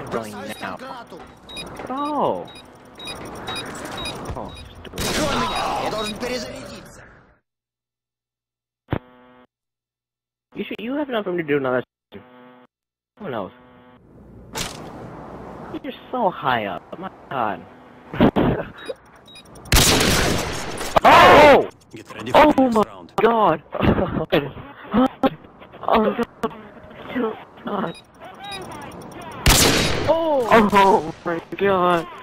going now. Oh. Oh, stupid. You have enough room to do another. Who knows? You're so high up. My God. Oh! Get ready for the next round. God! Oh God! Oh! Oh my God!